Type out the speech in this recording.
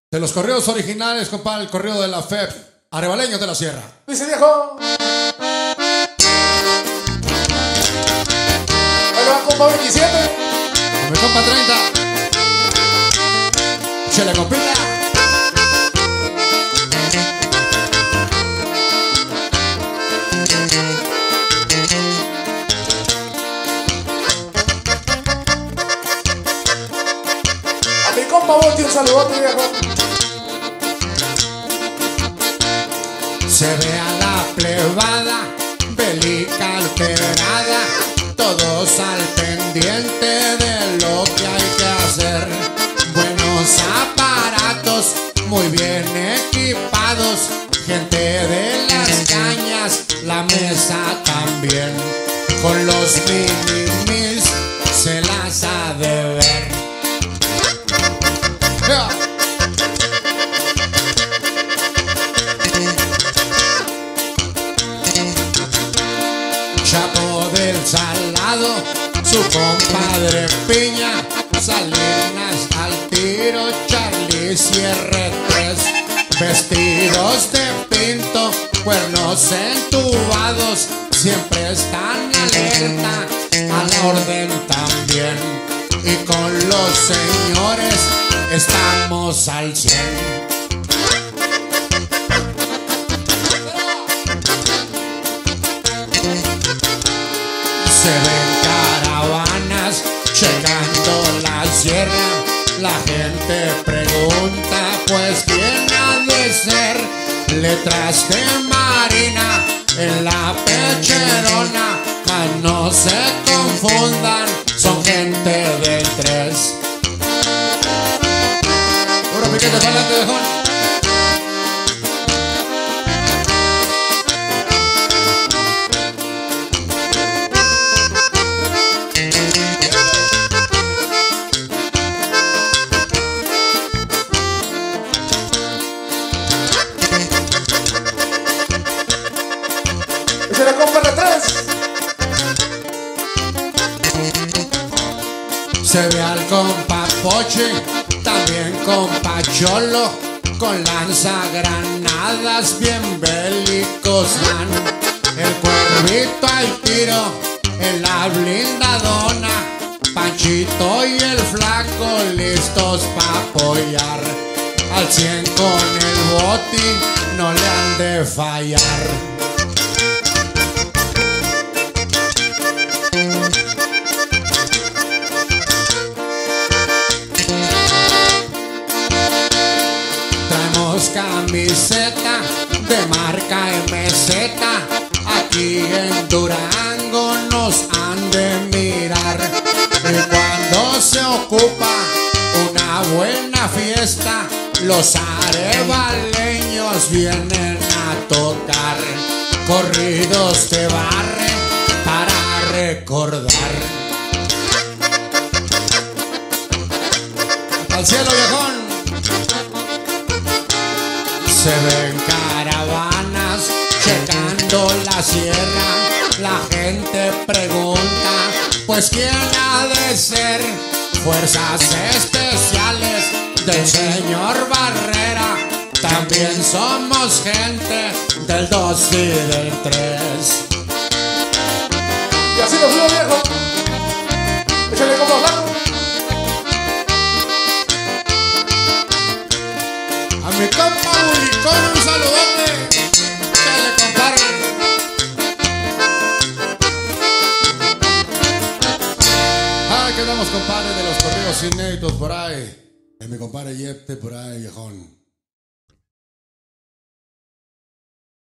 De los corridos originales, compadre, el corrido de la FEP, Arevaleños de la Sierra. Dice viejo. Ahí va, compa 27. Con mi compa 30. Chele, compita. A mi compa Boti un saludote, viejo. Se ve a la plebada, bélica alterada, todos al pendiente de lo que hay que hacer. Buenos aparatos, muy bien equipados, gente de las cañas, la mesa también. Con los minimis se las ha de ver. Yeah. Chapo del Salado, su compadre Piña, Salinas al tiro, Charlie Cierre 3, vestidos de pinto, cuernos entubados, siempre están alerta, a la orden también, y con los señores estamos al 100. Se ven caravanas checando la sierra, la gente pregunta pues quién ha de ser. Letras de marina en la pecherona, mas no se confundan, son gente del 3. Puro piquete para adelante, viejón. Se le compra de 3. Se ve al compa Poche, también compa Cholo, con lanzagranadas bien bélicos van. El cuervito al tiro en la blindadona, Panchito y el flaco listos pa' apoyar. Al 100 con el Boti, no le han de fallar. Camiseta de marca MZ, aquí en Durango nos han de mirar. Y cuando se ocupa una buena fiesta, los arevaleños vienen a tocar corridos de barre para recordar. Al cielo, viejón. Se ven caravanas checando la sierra, la gente pregunta pues quién ha de ser. Fuerzas especiales del señor Barrera, también somos gente del 2 y del 3. Y así nos vio, viejo. Échale como blanco. A mi compa Bulicón un saludote, que le comparten. Ah, quedamos compadre de los corridos inéditos por ahí. De mi compadre Yete por ahí, viejón.